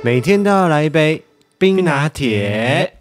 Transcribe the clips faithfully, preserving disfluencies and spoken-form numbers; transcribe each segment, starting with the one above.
每天都要来一杯冰拿铁。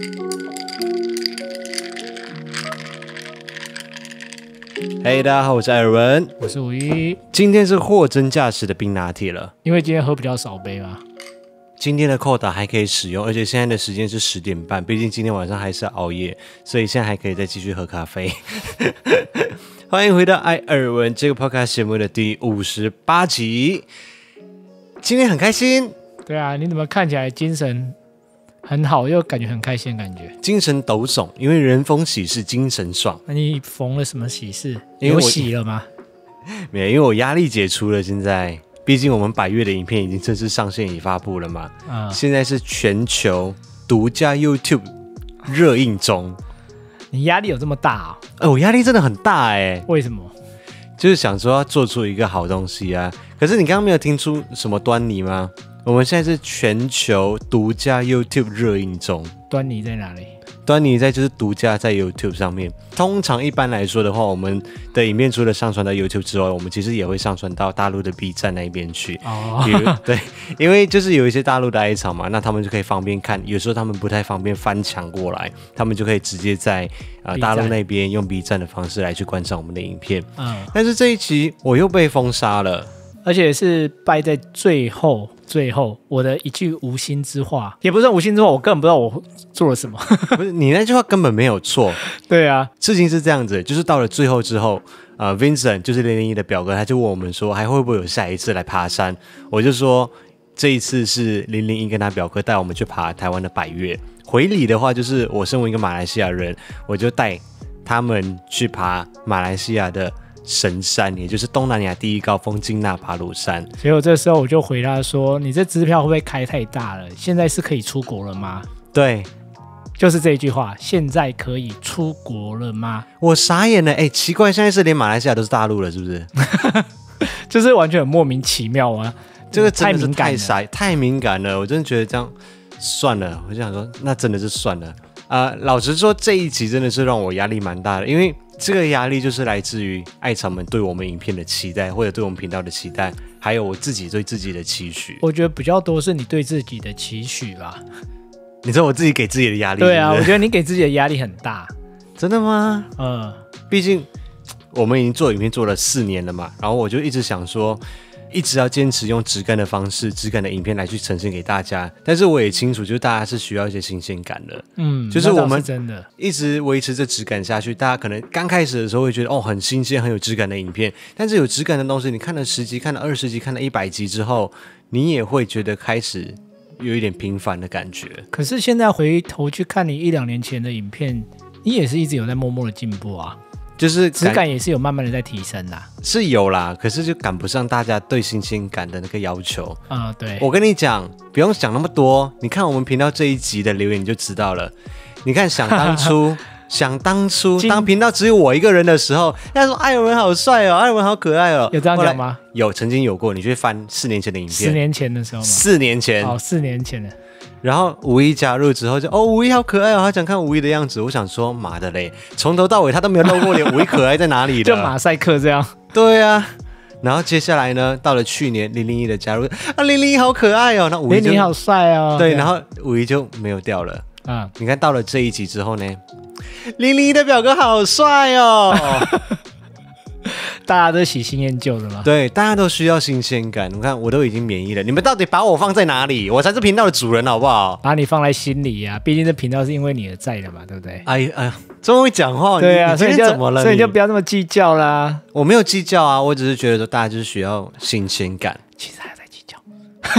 嘿、hey, 大家好，我是艾尔文， 我是五一。 今天是货真价实的冰拿铁了， 因为今天喝比较少杯嘛。 今天的扣打还可以使用，而且现在的时间是十点半，毕竟今天晚上还是熬夜，所以现在还可以再继续喝咖啡。欢迎回到艾尔文这个 podcast 节目的第五十八集。今天很开心。 对啊，你怎么看起来精神很好，又感觉很开心的感觉？ 精神抖擞，因为人逢喜事精神爽。 那你逢了什么喜事？ 因为我有喜了吗？ 没有，因为我压力解除了。现在，毕竟我们百月的影片已经正式上线已发布了嘛。嗯、现在是全球独家 YouTube 热映中。 你压力有这么大啊、哦？ 呃，我压力真的很大哎。 为什么？ 就是想说要做出一个好东西啊。可是你刚刚没有听出什么端倪吗？我们现在是全球独家 YouTube 热映中。 端倪在哪里？ 端倪在就是独家在 YouTube 上面。通常一般来说的话，我们的影片除了上传到 YouTube 之外，我们其实也会上传到大陆的 B 站那一边去。哦，比如对，因为就是有一些大陆的 I 场嘛，那他们就可以方便看。有时候他们不太方便翻墙过来，他们就可以直接在、呃、大陆那边用 B 站的方式来去观赏我们的影片。嗯，但是这一期我又被封杀了。 而且是败在最后，最后我的一句无心之话，也不是无心之话，我根本不知道我做了什么。 不是，你那句话根本没有错。 对啊， 事情是这样子，就是到了最后之后，呃 ，Vincent 就是零零一的表哥，他就问我们说，还会不会有下一次来爬山？我就说这一次是零零一跟他表哥带我们去爬台湾的百岳。回礼的话，就是我身为一个马来西亚人，我就带他们去爬马来西亚的神山，也就是东南亚第一高峰金纳巴鲁山。 结果这时候我就回答说，你这支票会不会开太大了？现在是可以出国了吗？ 对， 就是这一句话，现在可以出国了吗？ 我傻眼了。哎，奇怪，现在是连马来西亚都是大陆了，是不是？ 就是完全很莫名其妙啊。 这个真的是太傻太敏感了，我真的觉得这样算了。我就想说，那真的是算了。呃，老实说，这一集真的是让我压力蛮大的，因为这个压力就是来自于爱场们对我们影片的期待，或者对我们频道的期待，还有我自己对自己的期许。 我觉得比较多是你对自己的期许吧。 你说我自己给自己的压力？ 对啊， 是不是？ 我觉得你给自己的压力很大。 真的吗？ 嗯， 毕竟我们已经做影片做了四年了嘛，然后我就一直想说，一直要坚持用质感的方式、质感的影片来去呈现给大家。但是我也清楚，就是大家是需要一些新鲜感的。嗯，就是我们真的一直维持着质感下去，大家可能刚开始的时候会觉得哦很新鲜、很有质感的影片，但是有质感的东西，你看了十集、看了二十集、看了一百集之后，你也会觉得开始有一点平凡的感觉。 可是现在回头去看你一两年前的影片，你也是一直有在默默的进步啊。 就是质感也是有慢慢的在提升啦， 是有啦，可是就赶不上大家对新鲜感的那个要求。 啊、嗯，对， 我跟你讲，不用想那么多，你看我们频道这一集的留言你就知道了。你看，想当初，想当初，当频道只有我一个人的时候，大家说艾尔文好帅哦，艾尔文好可爱哦， 有这样讲吗？ 有，曾经有过。你去翻四年前的影片， 十年前的时候吗？ 四年前， 哦，四年前的。 然后五一加入之后就哦，五一好可爱哦，好想看五一的样子。我想说，妈的嘞，从头到尾他都没有露过脸，五一可爱在哪里的？ 就马赛克这样。 对啊。然后接下来呢，到了去年零零一的加入啊，零零一好可爱哦，那五一零零一好帅哦。 对，然后五一就没有掉了。啊，你看到了这一集之后呢，零零一的表哥好帅哦。 大家都喜新厌旧的嘛。 对，大家都需要新鲜感。你看，我都已经免疫了，你们到底把我放在哪里？我才是频道的主人，好不好？ 把你放在心里呀、啊，毕竟这频道是因为你而在的嘛，对不对？ 哎哎呀，这么会讲话， 对啊， 你今天怎么了？ 所以你就不要那么计较啦。 我没有计较啊，我只是觉得说大家就是需要新鲜感。 其实还在计较。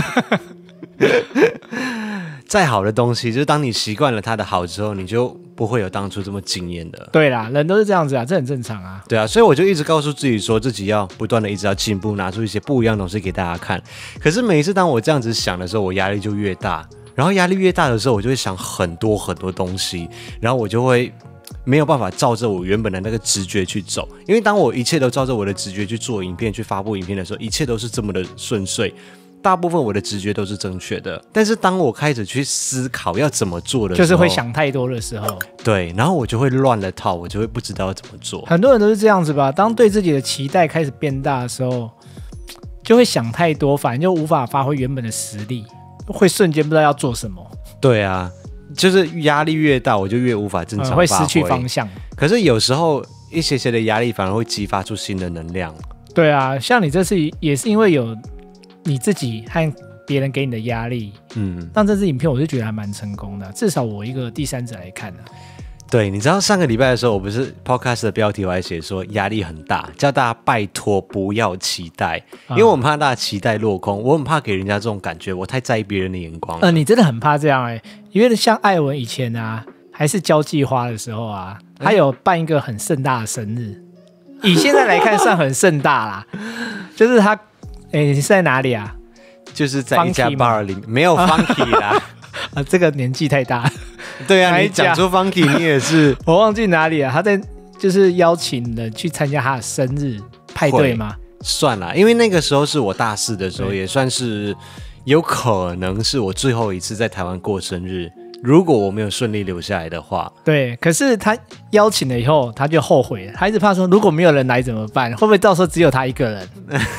再好的东西，就是当你习惯了它的好之后，你就不会有当初这么惊艳的。 对啦，人都是这样子啊，这很正常啊。 对啊，所以我就一直告诉自己说，自己要不断的一直要进步，拿出一些不一样的东西给大家看。可是每一次当我这样子想的时候，我压力就越大。然后压力越大的时候，我就会想很多很多东西，然后我就会没有办法照着我原本的那个直觉去走。因为当我一切都照着我的直觉去做影片、去发布影片的时候，一切都是这么的顺遂。大部分我的直觉都是正确的，但是当我开始去思考要怎么做的时候， 就是会想太多的时候， 对，然后我就会乱了套，我就会不知道要怎么做。 很多人都是这样子吧，当对自己的期待开始变大的时候，就会想太多，反正就无法发挥原本的实力。 会瞬间不知道要做什么。 对啊，就是压力越大，我就越无法正常发挥、 嗯、会失去方向。 可是有时候一些些的压力反而会激发出新的能量。 对啊，像你这次也是因为有你自己和别人给你的压力，嗯，让这支影片我就觉得还蛮成功的，至少我一个第三者来看呢、啊。 对，你知道上个礼拜的时候，我不是 podcast 的标题我还写说压力很大，叫大家拜托不要期待，因为我很怕大家期待落空，我很怕给人家这种感觉，我太在意别人的眼光。 呃，你真的很怕这样哎、欸，因为像艾文以前啊，还是交际花的时候啊，他有办一个很盛大的生日，以现在来看算很盛大啦，就是他，哎、欸，你是在哪里啊？ 就是在一家 bar 里面，没有 funky 啦。 啊，这个年纪太大。 对啊，你讲出 funky， 你也是。 我忘记哪里了，他在就是邀請人去參加他的生日派對嗎？ 算了，因為那個時候是我大四的時候，也算是有可能是我最後一次在台灣過生日。如果我沒有順利留下來的話， 對。可是他邀請了以後，他就後悔了，他一直怕說如果沒有人來怎麼辦？會不會到時候只有他一個人？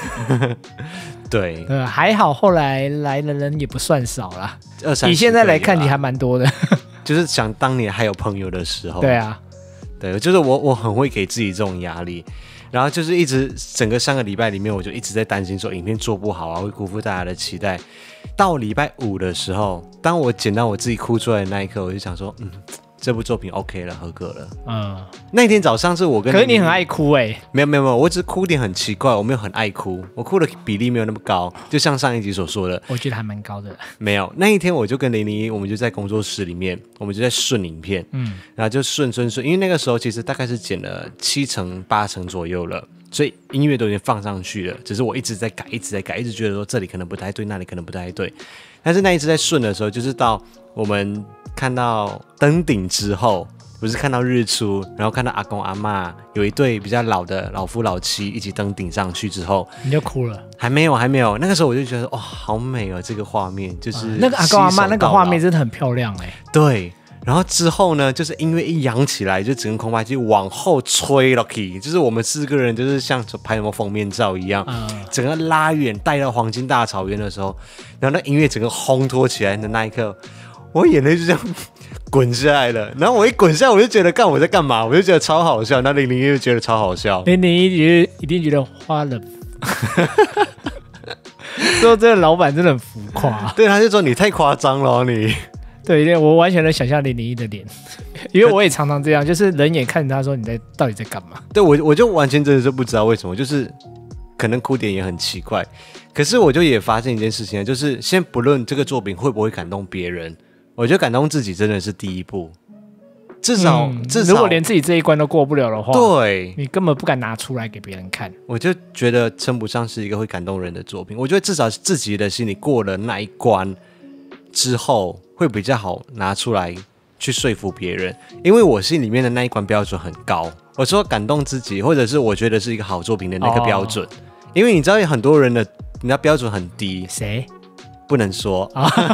對， 呃，還好後來來的人也不算少啦。 二三十個， 以現在來看，你還蠻多的。 就是想當年還有朋友的時候。 對啊， 對，就是我我很會給自己這種壓力，然後就是一直整個上個禮拜裡面，我就一直在擔心說影片做不好啊，會辜負大家的期待。到禮拜五的時候，當我剪到我自己哭出來的那一刻，我就想說，嗯，這部作品 OK 了，合格了。嗯，那天早上是我跟你， 可是你很愛哭哎、欸。 沒有沒有沒有，我只哭點很奇怪，我沒有很愛哭，我哭的比例沒有那麼高，就像上一集所說的， 我覺得還蠻高的。 沒有，那一天我就跟零零一，我們就在工作室裡面，我們就在順影片，嗯，然後就順順順，因為那個時候其實大概是剪了七成八成左右了，所以音樂都已經放上去了，只是我一直在改，一直在改，一直覺得說這裡可能不太對，那裡可能不太對，但是那一次在順的時候，就是到我們看到登頂之後。不是看到日出，然後看到阿公阿嬷有一對比較老的老夫老妻一起登頂上去之後， 你就哭了？ 還沒有，還沒有。那個時候我就覺得，哇、哦，好美哦，這個畫面就是、啊、 那個阿公阿嬷那個畫面真的很漂亮哎。 對，然後之後呢，就是音樂一揚起來，就整個空拍機往後吹了起，就是我們四個人就是像拍什麼封面照一樣，嗯、整個拉遠帶到黃金大草原的時候，然後那音樂整個烘托起來的那一刻，我眼淚就這樣滾下來了，然後我一滾下來我就覺得幹我在幹嘛，我就覺得超好笑，那零零一就覺得超好笑， 零零一一定覺得花了說這個老闆真的很浮誇。 對，他就說你太誇張了你。 對，我完全能想象零零一的臉，因為我也常常這樣，就是人眼看着他說你在到底在幹嘛。 對，我我就完全真的是不知道為什麼，就是可能哭點也很奇怪，可是我就也發現一件事情，就是先不論這個作品會不會感動別人，我覺得感動自己真的是第一步，至少、嗯、至少如果連自己這一關都過不了的話， 對， 你根本不敢拿出來給別人看， 我就覺得稱不上是一個會感動人的作品。我覺得至少自己的心裡過了那一關之後，會比較好拿出來去說服別人，因為我心裡面的那一關標準很高。我說感動自己，或者是我覺得是一個好作品的那個標準，哦、因為你知道有很多人的人家標準很低， 誰？ 不能說，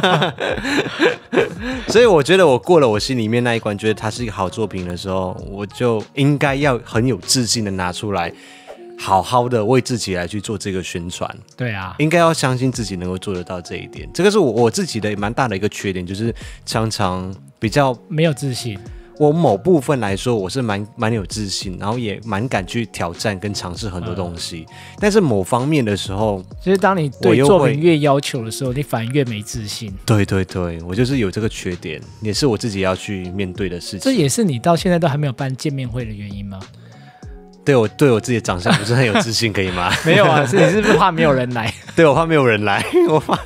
所以我覺得我過了我心裡面那一關，覺得它是一個好作品的時候，我就應該要很有自信的拿出來，好好的為自己來去做這個宣傳。 對啊， 應該要相信自己能夠做得到這一點。這個是我我自己的蠻大的一個缺點，就是常常比較沒有自信。 我某部分來說，我是蠻蠻有自信，然後也蠻敢去挑戰跟嘗試很多東西。嗯、但是某方面的時候， 就是當你對作品越要求的時候，你反而越沒自信。 對對對，我就是有這個缺點，也是我自己要去面對的事情。 這也是你到現在都還沒有辦見面會的原因嗎？ 對我對我自己的長相不是很有自信，可以嗎？ 沒有啊，是你是不是怕沒有人來？ 對，我怕沒有人來，我怕。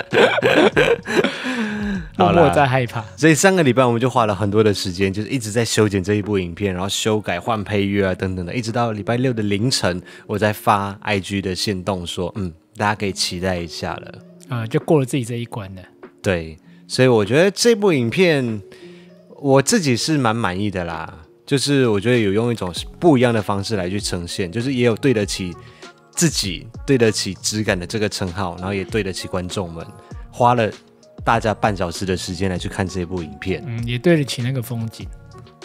默默在害怕， 所以上個禮拜我們就花了很多的時間，就是一直在修剪這一部影片，然後修改、換配樂啊等等的，一直到禮拜六的凌晨，我在發 I G 的限動說，嗯，大家可以期待一下了。 啊、呃，就過了自己這一關了。 對，所以我覺得這部影片我自己是蠻滿意的啦，就是我覺得有用一種不一樣的方式來去呈現，就是也有對得起自己、對得起質感的這個稱號，然後也對得起觀眾們，花了大家半小時的時間來去看這部影片， 嗯，也對得起那個風景。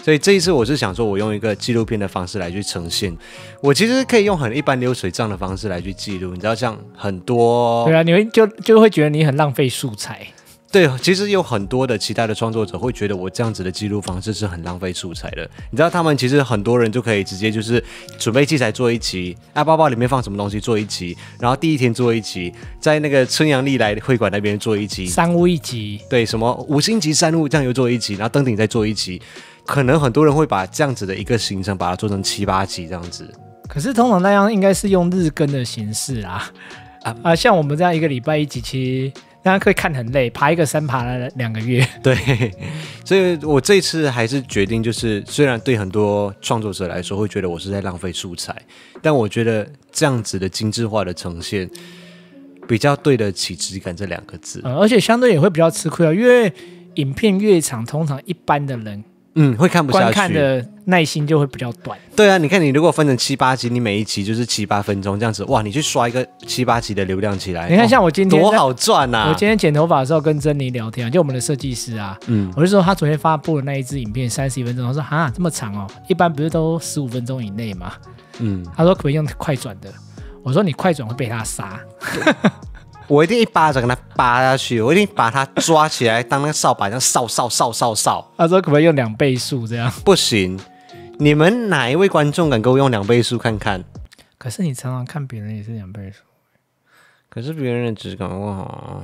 所以这一次我是想说，我用一个纪录片的方式来去呈现。我其实可以用很一般流水账的方式来去记录，你知道，像很多对啊，你会就就会觉得你很浪费素材。 对，其实有很多的其他的创作者会觉得我这样子的记录方式是很浪费素材的。你知道，他们其实很多人就可以直接就是准备器材做一期，啊，包包里面放什么东西做一期，然后第一天做一期，在那个春阳历来会馆那边做一期， 三屋一集， 对，什么五星级山路这样又做一期，然后登顶再做一期。可能很多人会把这样子的一个行程把它做成七八集这样子。 可是通常那样应该是用日更的形式啦。啊, 啊，像我们这样一个礼拜一集，其实大家可以看很累，爬一个山爬了两个月。 对，所以我这次还是决定，就是虽然对很多创作者来说会觉得我是在浪费素材，但我觉得这样子的精致化的呈现比较对得起质感这两个字。 嗯，而且相对也会比较吃亏啊，因为影片越长，通常一般的人嗯会看不下去， 观看的耐心就会比较短。 对啊，你看你如果分成七八集，你每一集就是七八分钟这样子，哇，你去刷一个七八集的流量起来， 你看像我今天、 哦、多好赚啊！ 我今天剪头发的时候跟珍妮聊天、啊，就我们的设计师啊，嗯，我就说他昨天发布的那一支影片三十一分钟，他说哈这么长哦，一般不是都十五分钟以内吗？嗯，他说可不可以用快转的？我说你快转会被他杀。 我一定一巴掌给他扒下去，我一定把他抓起来当那个扫把，这样扫扫扫扫扫。 他说可不可以用两倍速这样？ 不行，你们哪一位观众敢给我用两倍速看看？ 可是你常常看别人也是两倍速， 可是别人的质感哇！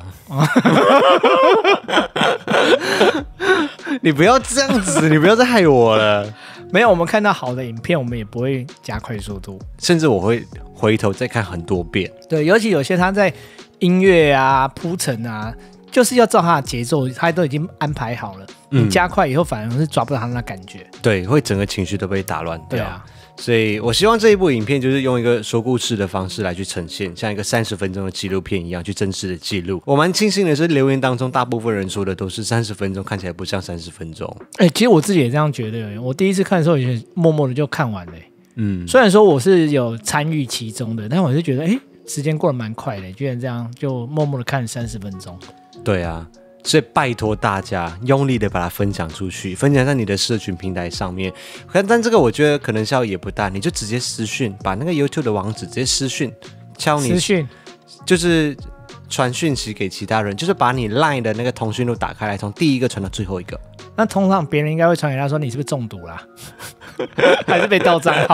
你不要这样子，你不要再害我了。 没有，我们看到好的影片，我们也不会加快速度， 甚至我会回头再看很多遍。 对，尤其有些他在音乐啊、铺陈啊，就是要照他的节奏，他都已经安排好了。你加快以后，反而是抓不到他那感觉。 对，会整个情绪都被打乱掉。 对啊， 所以我希望这一部影片就是用一个说故事的方式来去呈现，像一个三十分钟的纪录片一样去真实的记录。我蛮庆幸的是，留言当中大部分人说的都是三十分钟，看起来不像三十分钟。 哎、欸，其实我自己也这样觉得。我第一次看的时候，也默默的就看完了、欸。 嗯， 虽然说我是有参与其中的，但我是觉得，哎、欸，时间过得蛮快的，居然这样就默默的看三十分钟。 对啊。所以拜托大家用力的把它分享出去，分享在你的社群平台上面。但这个我觉得可能效益也不大，你就直接私讯，把那个 YouTube 的网址直接私讯，敲你私讯， 就是传讯息给其他人，就是把你 Line 的那个通讯录打开来，从第一个传到最后一个。 那通常别人应该会传给他说你是不是中毒啦，还是被盗账号？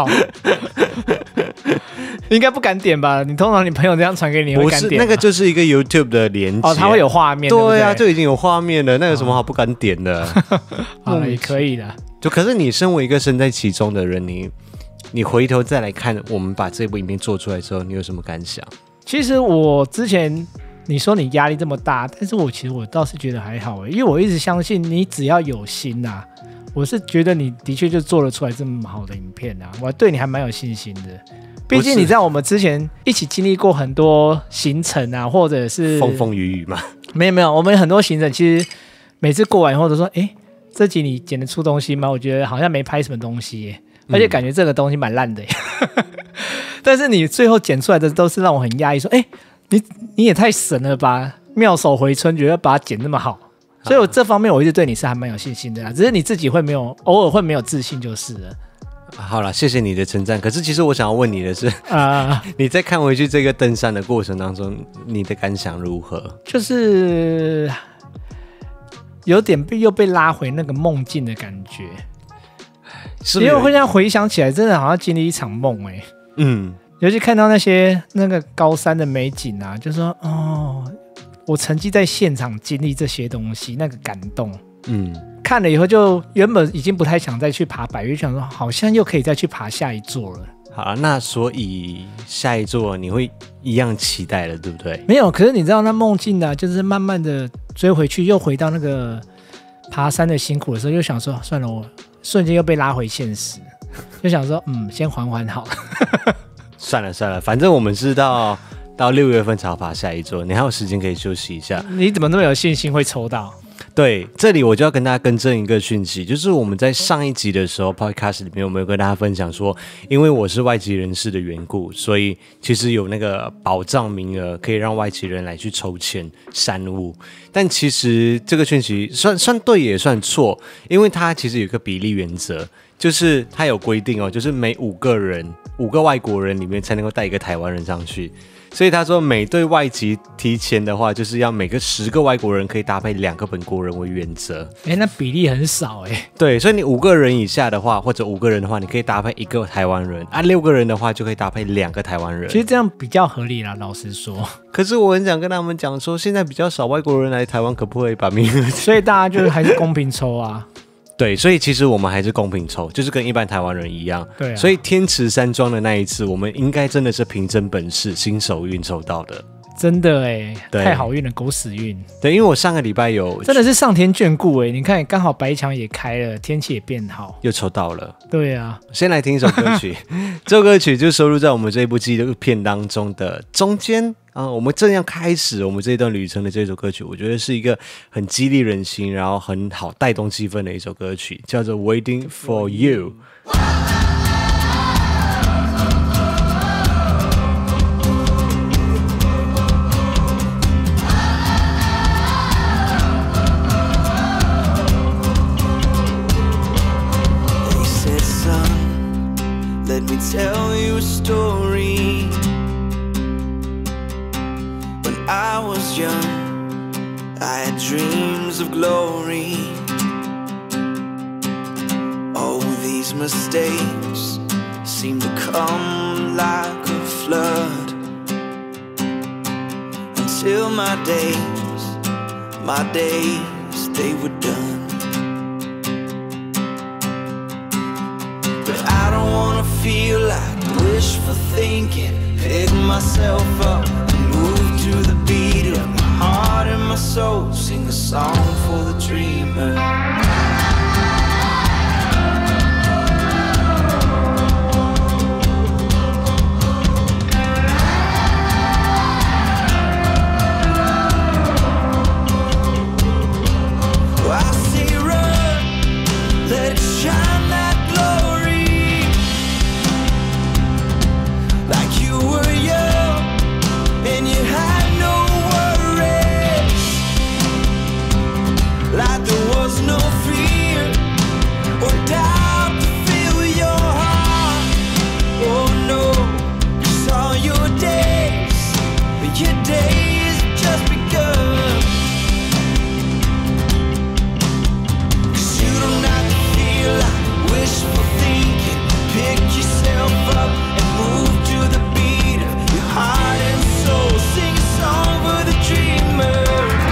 应该不敢点吧？你通常你朋友这样传给你，会敢点吗？ 不是，那个就是一个 YouTube 的连接。 哦，它会有画面。 对啊， 对就已经有画面了，那有什么好不敢点的？ 好了，也可以的。 就可是你身为一个身在其中的人，你你回头再来看我们把这部影片做出来之后，你有什么感想？ 其实我之前你说你压力这么大，但是我其实我倒是觉得还好，因为我一直相信你只要有心啊，我是觉得你的确就做得出来这么好的影片啊，我对你还蛮有信心的。毕竟你在我们之前一起经历过很多行程啊，或者是风风雨雨嘛。 没有没有，我们很多行程其实每次过完以后都说，哎，这集你剪得出东西吗？我觉得好像没拍什么东西耶，而且感觉这个东西蛮烂的耶。嗯、但是你最后剪出来的都是让我很压抑，说，哎，你你也太神了吧，妙手回春，觉得把它剪那么好。所以我这方面我一直对你是还蛮有信心的啦，只是你自己会没有，偶尔会没有自信就是了。 好了，谢谢你的称赞。可是其实我想要问你的是， 啊、uh, 你在看回去这个登山的过程当中，你的感想如何？ 就是有点被又被拉回那个梦境的感觉，是因为会这样回想起来，真的好像经历一场梦哎、欸。嗯，尤其看到那些那个高山的美景啊，就说哦，我曾经在现场经历这些东西，那个感动，嗯。看了以后，就原本已经不太想再去爬百岳，想说好像又可以再去爬下一座了。 好了，那所以下一座你会一样期待了，对不对？ 没有，可是你知道那梦境啊，就是慢慢的追回去，又回到那个爬山的辛苦的时候，又想说算了，我瞬间又被拉回现实，就想说嗯，先缓缓好了。 算了算了，反正我们是到到六月份才爬下一座，你还有时间可以休息一下。 你怎么那么有信心会抽到？ 对，这里我就要跟大家更正一个讯息，就是我们在上一集的时候 podcast 里面有没有跟大家分享说，因为我是外籍人士的缘故，所以其实有那个保障名额可以让外籍人来去抽签删物，但其实这个讯息算算对也算错，因为它其实有一个比例原则，就是它有规定哦，就是每五个人五个外国人里面才能够带一个台湾人上去。所以他说，每对外籍提前的话，就是要每个十个外国人可以搭配两个本国人为原则。 哎，那比例很少哎。 对，所以你五个人以下的话，或者五个人的话，你可以搭配一个台湾人啊；六个人的话，就可以搭配两个台湾人。 其实这样比较合理啦，老实说。 可是我很想跟他们讲说，现在比较少外国人来台湾，可不可以把名额？ 所以大家就还是公平抽啊。 对，所以其实我们还是公平抽，就是跟一般台湾人一样。 对、啊， 所以天池山庄的那一次，我们应该真的是凭真本事、新手运抽到的。 真的哎，太好运了，狗屎运。 对，因为我上个礼拜有真的是上天眷顾哎，你看刚好白墙也开了，天气也变好， 又抽到了。 对啊， 先来听一首歌曲，这首歌曲就收录在我们这一部纪录片当中的中间。啊、嗯，我们正要开始我们这一段旅程的这首歌曲，我觉得是一个很激励人心，然后很好带动气氛的一首歌曲，叫做《Waiting for You》。 Let me tell you a story. When I was young, I had dreams of glory. All these mistakes seem to come like a flood. Until my days, my days, they were done. But I don't wanna feel like wishful thinking. Pick myself up and move to the beat of my heart and my soul. Sing a song for the dreamer. Well, I say run, let it shine that glory. Like you were young and you had no worries. Like there was no fear or doubt to fill your heart. Oh no, 'cause all your days, your days just begun. 'Cause you don't have to feel like wishful thinking. Pick yourself up and move to the beat of your heart and soul. Sing a song for the dreamer.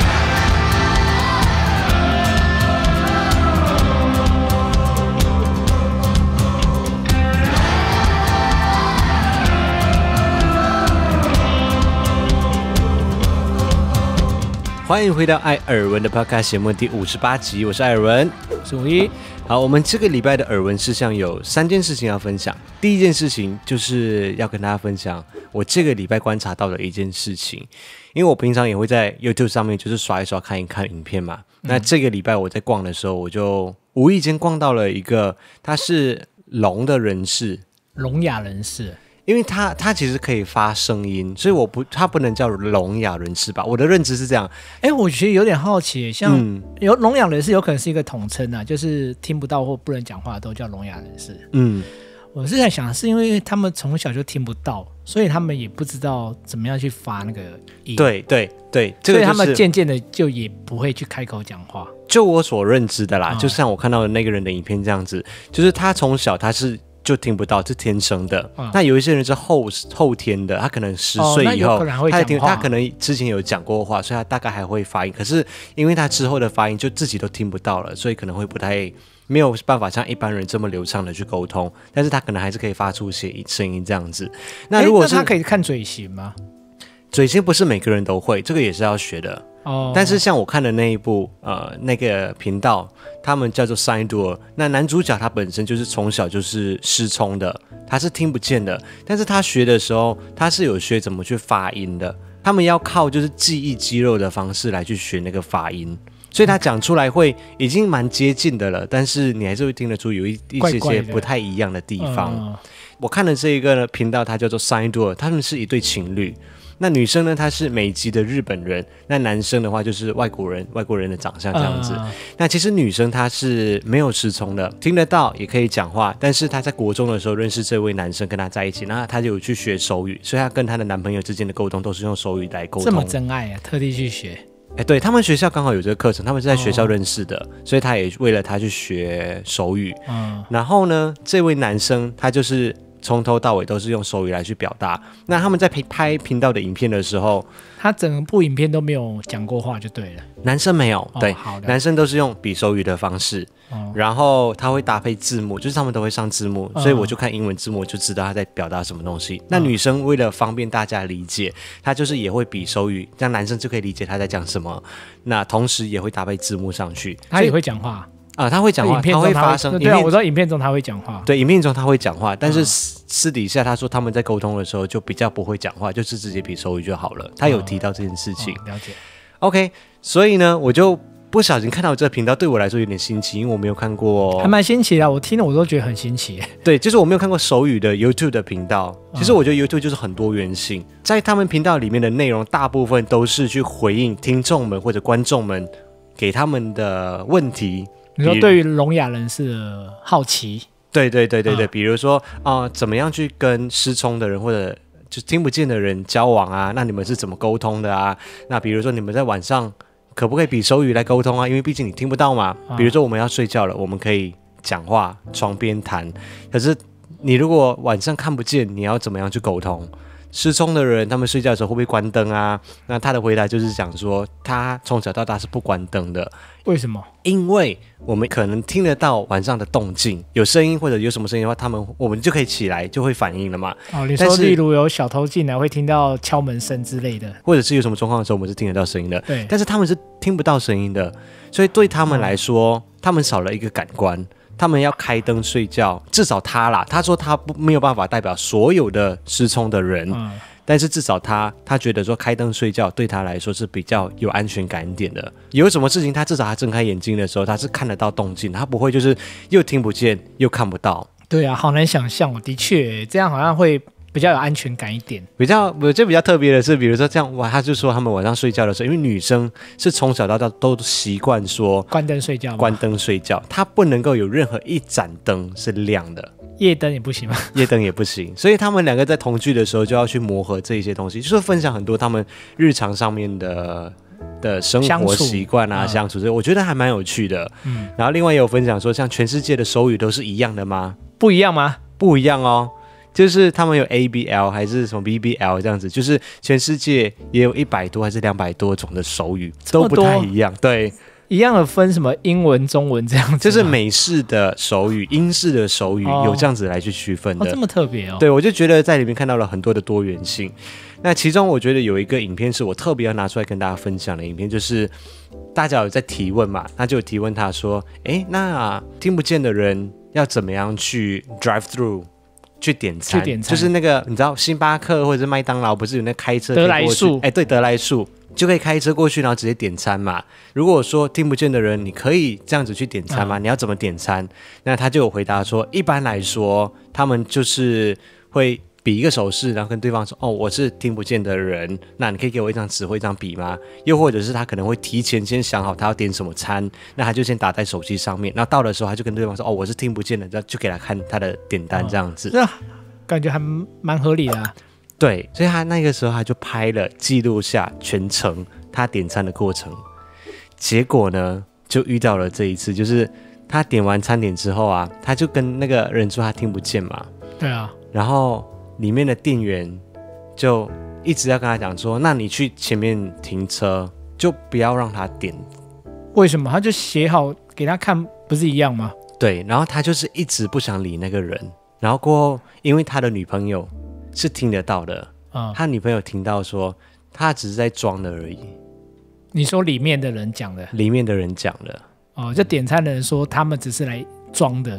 《欢迎回到艾尔文的 Podcast 节目第五十八集，我是艾尔文， 我是五一。 好，我们这个礼拜的耳闻事项有三件事情要分享。第一件事情就是要跟大家分享我这个礼拜观察到的一件事情，因为我平常也会在 YouTube 上面就是刷一刷看一看影片嘛。嗯、那这个礼拜我在逛的时候，我就无意间逛到了一个他是聋的人士， 聋哑人士。 因为他他其实可以发声音，所以我不他不能叫聋哑人士吧？我的认知是这样。 哎，我其实有点好奇，像有聋哑人士有可能是一个统称啊，就是听不到或不能讲话都叫聋哑人士。嗯，我是在想，是因为他们从小就听不到，所以他们也不知道怎么样去发那个音。 对对对，这个就是、 所以他们渐渐的就也不会去开口讲话。 就我所认知的啦，嗯、就像我看到的那个人的影片这样子，就是他从小他是。就听不到，是天生的。嗯、那有一些人是后后天的，他可能十岁以后， 哦、 他听，他可能之前有讲过话，所以他大概还会发音。可是因为他之后的发音就自己都听不到了，所以可能会不太没有办法像一般人这么流畅的去沟通。但是他可能还是可以发出些声音这样子。那如果是那他可以看嘴型吗？ 嘴型不是每个人都会，这个也是要学的。哦、但是像我看的那一部呃那个频道，他们叫做 Sign Door， 那男主角他本身就是从小就是失聪的，他是听不见的，但是他学的时候他是有学怎么去发音的，他们要靠就是记忆肌肉的方式来去学那个发音。 所以他讲出来会已经蛮接近的了，但是你还是会听得出有一一些些不太一样的地方。 嗯、 我看的这一个频道，它叫做 Sign Door， 他们是一对情侣。那女生呢，她是美籍的日本人，那男生的话就是外国人，外国人的长相这样子。嗯、那其实女生她是没有失聪的，听得到也可以讲话，但是她在国中的时候认识这位男生，跟他在一起，那她就有去学手语，所以她跟她的男朋友之间的沟通都是用手语来沟通。 这么真爱啊，特地去学。 哎，对，他们学校刚好有这个课程，他们是在学校认识的，哦、所以他也为了他去学手语。嗯，然后呢，这位男生他就是从头到尾都是用手语来去表达。那他们在拍频道的影片的时候， 他整部影片都没有讲过话就对了。 男生没有， 哦、 对， 好的， 男生都是用比手语的方式。哦、然后他会搭配字幕，就是他们都会上字幕，嗯、所以我就看英文字幕就知道他在表达什么东西。嗯、那女生为了方便大家理解，她就是也会比手语，这样男生就可以理解她在讲什么。那同时也会搭配字幕上去， 他也会讲话。 啊，他会讲话，他会发声。 对啊，我知道影片中他会讲话。 对，影片中他会讲话，但是私私底下他说他们在沟通的时候就比较不会讲话，就是直接比手语就好了。他有提到这件事情。 哦哦、了解。 OK， 所以呢，我就不小心看到这个频道，对我来说有点新奇，因为我没有看过， 还蛮新奇的。我听了我都觉得很新奇。 对，就是我没有看过手语的 YouTube 的频道。其实我觉得 YouTube 就是很多元性，在他们频道里面的内容大部分都是去回应听众们或者观众们给他们的问题。 你说对于聋哑人士的好奇， 对对对对对，嗯、比如说啊、呃，怎么样去跟失聪的人或者就听不见的人交往啊？那你们是怎么沟通的啊？那比如说你们在晚上可不可以比手语来沟通啊？因为毕竟你听不到嘛。嗯、比如说我们要睡觉了，我们可以讲话，床边谈。可是你如果晚上看不见，你要怎么样去沟通？失聪的人，他们睡觉的时候会不会关灯啊？那他的回答就是讲说，他从小到大是不关灯的。 为什么？ 因为我们可能听得到晚上的动静，有声音或者有什么声音的话，他们我们就可以起来，就会反应了嘛。 哦，你说例如有小偷进来会听到敲门声之类的， 或者是有什么状况的时候，我们是听得到声音的。 对， 但是他们是听不到声音的，所以对他们来说，哦、他们少了一个感官。他们要开灯睡觉，至少他啦，他说他不没有办法代表所有的失聪的人，嗯、但是至少他他觉得说开灯睡觉对他来说是比较有安全感一点的。有什么事情他至少他睁开眼睛的时候，他是看得到动静，他不会就是又听不见又看不到。 对啊，好难想象哦，的确这样好像会比较有安全感一点。 比较我觉得比较特别的是，比如说这样哇，他就说他们晚上睡觉的时候，因为女生是从小到大都习惯说关灯睡觉， 关灯睡觉，她不能够有任何一盏灯是亮的， 夜灯也不行吗？ 夜灯也不行，所以他们两个在同居的时候就要去磨合这一些东西，就是分享很多他们日常上面的的生活习惯啊，相处，所以我觉得还蛮有趣的。嗯，然后另外也有分享说，像全世界的手语都是一样的吗？ 不一样吗？ 不一样哦。就是他们有 A B L 还是什么 B B L 这样子，就是全世界也有一百多还是两百多种的手语，都不太一样。对， 一样的分什么英文、中文这样子， 就是美式的手语、英式的手语、哦、有这样子来去区分的。 哦，这么特别哦。 对，我就觉得在里面看到了很多的多元性。那其中我觉得有一个影片是我特别要拿出来跟大家分享的影片，就是大家有在提问嘛，他就有提问他说，哎，那听不见的人要怎么样去 drive through？去点餐， 去点餐就是那个你知道星巴克或者是麦当劳不是有那开车得来速， 哎，对，得来速就可以开车过去，然后直接点餐嘛。如果说听不见的人，你可以这样子去点餐吗？嗯、你要怎么点餐？那他就有回答说，一般来说，他们就是会比一个手势，然后跟对方说：“哦，我是听不见的人，那你可以给我一张纸或一张笔吗？”又或者是他可能会提前先想好他要点什么餐，那他就先打在手机上面，然后到的时候他就跟对方说：“哦，我是听不见的。”就给他看他的点单这样子。 这、哦、感觉还蛮合理的、啊。 对，所以他那个时候他就拍了记录下全程他点餐的过程。结果呢，就遇到了这一次，就是他点完餐点之后啊，他就跟那个人说他听不见嘛。 对啊， 然后里面的店员就一直要跟他讲说，那你去前面停车，就不要让他点。 为什么？他就写好给他看，不是一样吗？ 对，然后他就是一直不想理那个人，然后过后，因为他的女朋友是听得到的，嗯、他女朋友听到说他只是在装的而已。 你说里面的人讲的？ 里面的人讲的。 哦，就点餐的人说他们只是来装的。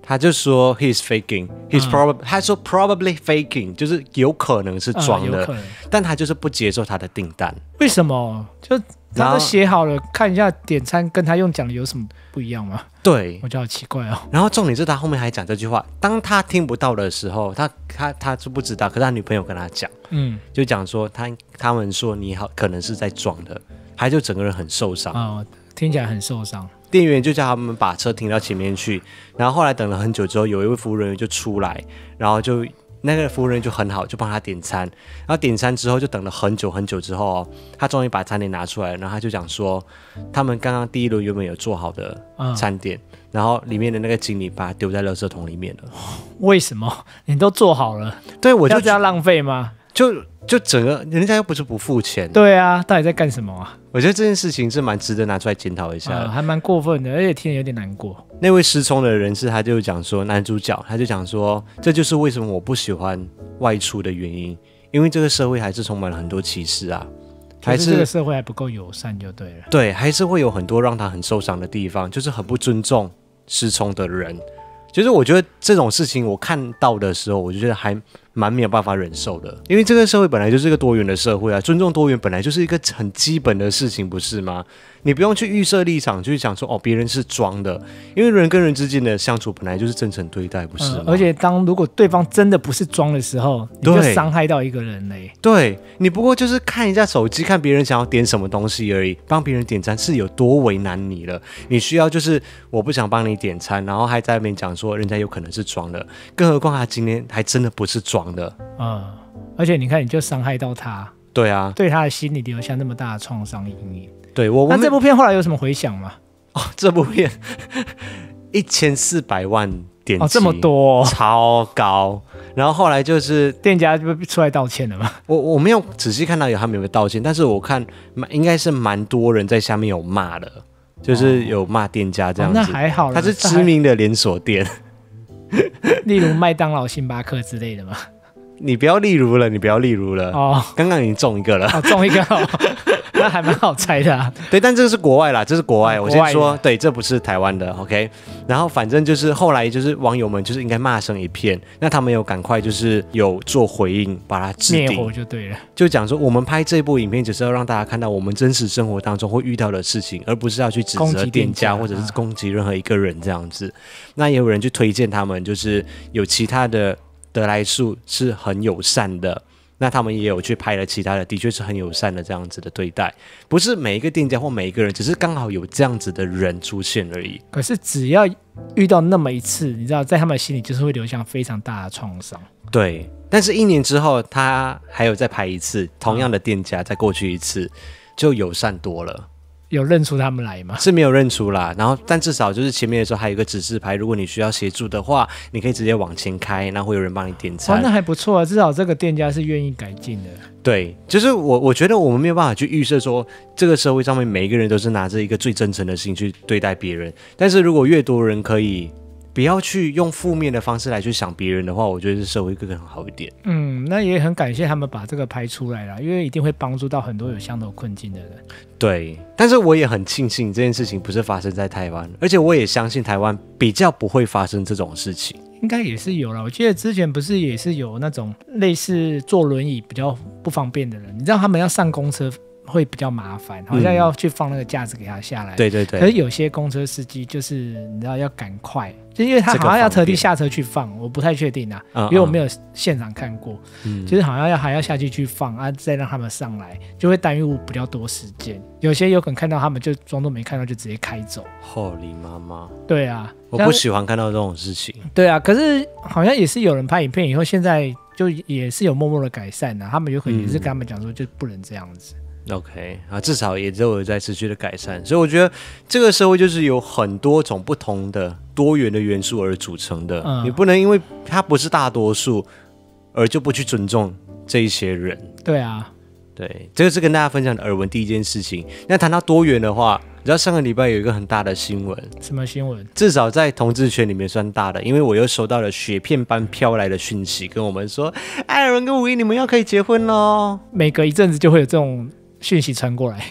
他就说 he's faking，he's probably，、嗯、他说 probably faking， 就是有可能是装的， 嗯、 但他就是不接受他的订单。 为什么？就他都写好了，看一下点餐跟他用讲的有什么不一样吗？ 对， 我觉得好奇怪哦。 然后重点是他后面还讲这句话，当他听不到的时候，他他他是不知道，可是他女朋友跟他讲，嗯，就讲说他他们说你好可能是在装的，他就整个人很受伤。 哦，听起来很受伤。 店员就叫他们把车停到前面去，然后后来等了很久之后，有一位服务人员就出来，然后就那个服务人员就很好，就帮他点餐。然后点餐之后就等了很久很久之后、哦，他终于把餐点拿出来，然后他就讲说，他们刚刚第一轮原本有做好的餐点，嗯、然后里面的那个经理把它丢在垃圾桶里面了。 为什么？你都做好了， 对我就要这样浪费吗？ 就就整个人家又不是不付钱， 对啊，到底在干什么啊？ 我觉得这件事情是蛮值得拿出来检讨一下的、 呃，还蛮过分的，而且听着有点难过。 那位失聪的人士他就讲说，男主角他就讲说，这就是为什么我不喜欢外出的原因，因为这个社会还是充满了很多歧视啊， 还是这个社会还不够友善就对了。 对，还是会有很多让他很受伤的地方，就是很不尊重失聪的人。就是我觉得这种事情我看到的时候，我就觉得还蛮没有办法忍受的，因为这个社会本来就是一个多元的社会啊，尊重多元本来就是一个很基本的事情，不是吗？你不用去预设立场，去想说哦别人是装的，因为人跟人之间的相处本来就是真诚对待，不是吗？ 嗯、而且当如果对方真的不是装的时候，你就伤害到一个人嘞。 对，你不过就是看一下手机，看别人想要点什么东西而已，帮别人点餐是有多为难你了？你需要就是我不想帮你点餐，然后还在那边讲说人家有可能是装的，更何况他今天还真的不是装的。 嗯，而且你看，你就伤害到他， 对啊， 对他的心理留下那么大的创伤阴影。 对我， 那这部片后来有什么回响吗？ 哦，这部片一千四百万点击， 哦，这么多、哦， 超高。然后后来就是店家就出来道歉了嘛。 我我没有仔细看到有他们有没有道歉，但是我看应该是蛮多人在下面有骂的，就是有骂店家这样子。 哦、那还好啦， 它是知名的连锁店， 例如麦当劳、星巴克之类的嘛。 你不要例如了，你不要例如了。哦，刚刚已经中一个了。 哦，中一个、哦，那还蛮好猜的啊。 对，但这个是国外啦，这是国外。 哦、 我先说，对，这不是台湾的 ，OK。然后反正就是后来就是网友们就是应该骂声一片，那他们有赶快就是有做回应，把它置顶， 灭火就对了。 就讲说我们拍这部影片只是要让大家看到我们真实生活当中会遇到的事情，而不是要去指责店家或者是攻击任何一个人这样子。那也有人去推荐他们，就是有其他的得来速是很友善的，那他们也有去拍了其他的，的确是很友善的这样子的对待，不是每一个店家或每一个人，只是刚好有这样子的人出现而已。 可是只要遇到那么一次，你知道，在他们心里就是会留下非常大的创伤。 对，但是一年之后，他还有再拍一次，同样的店家再过去一次，就友善多了。 有认出他们来吗？ 是没有认出啦，然后但至少就是前面的时候还有一个指示牌，如果你需要协助的话，你可以直接往前开，然后会有人帮你点餐。 哦，那还不错啊，至少这个店家是愿意改进的。 对，就是我我觉得我们没有办法去预设说这个社会上面每一个人都是拿着一个最真诚的心去对待别人，但是如果越多人可以不要去用负面的方式来去想别人的话，我觉得社会会更好一点。 嗯，那也很感谢他们把这个拍出来啦，因为一定会帮助到很多有相同困境的人。 对，但是我也很庆幸这件事情不是发生在台湾，而且我也相信台湾比较不会发生这种事情。 应该也是有啦，我记得之前不是也是有那种类似坐轮椅比较不方便的人，你知道他们要上公车会比较麻烦，好像要去放那个架子给他下来。嗯、 对对对。 可是有些公车司机就是你知道要赶快，就因为他好像要特地下车去放，我不太确定啊，嗯、因为我没有现场看过，嗯、就是好像要还要下去去放啊，再让他们上来，就会耽误比较多时间。有些有可能看到他们就装作没看到就直接开走。 Holy 妈妈！ 对啊， 我不喜欢看到这种事情。 对啊，可是好像也是有人拍影片以后，现在就也是有默默的改善啊，他们有可能也是跟他们讲说就不能这样子。 OK 啊，至少也都有在持续的改善，所以我觉得这个社会就是有很多种不同的多元的元素而组成的，嗯、你不能因为它不是大多数而就不去尊重这一些人。 对啊， 对，这个是跟大家分享的耳闻第一件事情。那谈到多元的话，你知道上个礼拜有一个很大的新闻， 什么新闻？ 至少在同志圈里面算大的，因为我又收到了雪片般飘来的讯息，跟我们说艾伦跟吴一你们要可以结婚咯。 每隔一阵子就会有这种讯息传过来，